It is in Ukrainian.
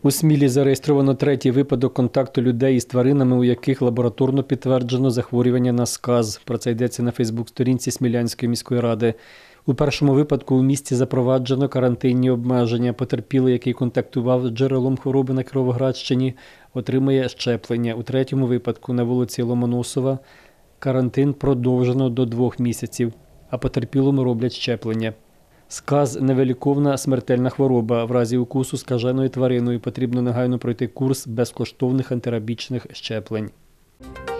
У Смілі зареєстровано третій випадок контакту людей із тваринами, у яких лабораторно підтверджено захворювання на сказ. Про це йдеться на Фейсбук-сторінці Смілянської міської ради. У першому випадку у місті запроваджено карантинні обмеження. Потерпілий, який контактував з джерелом хвороби на Кіровоградщині, отримає щеплення. У третьому випадку на вулиці Ломоносова карантин продовжено до 2 місяців, а потерпілому роблять щеплення. Сказ – невиліковна смертельна хвороба. В разі укусу скаженою твариною потрібно негайно пройти курс безкоштовних антирабічних щеплень.